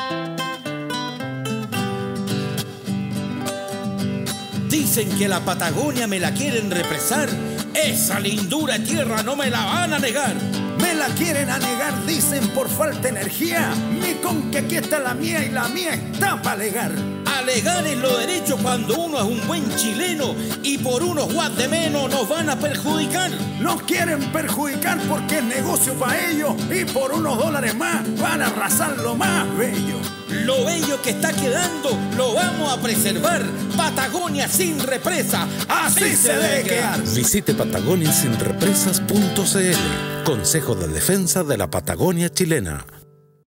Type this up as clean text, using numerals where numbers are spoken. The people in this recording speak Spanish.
Dicen que la Patagonia me la quieren represar. Esa lindura de tierra no me la van a negar. Me la quieren anegar, dicen, por falta de energía. Mi con que aquí está la mía y la mía está para alegar. Alegar es lo derecho cuando uno es un buen chileno y por unos watts de menos nos van a perjudicar. Nos quieren perjudicar porque es negocio para ellos y por unos dólares más van a arrasar lo más bello. Lo bello que está quedando lo vamos a preservar. Patagonia sin represa, así se debe quedar. Visite patagoniasinrepresas.cl, Consejo de Defensa de la Patagonia chilena.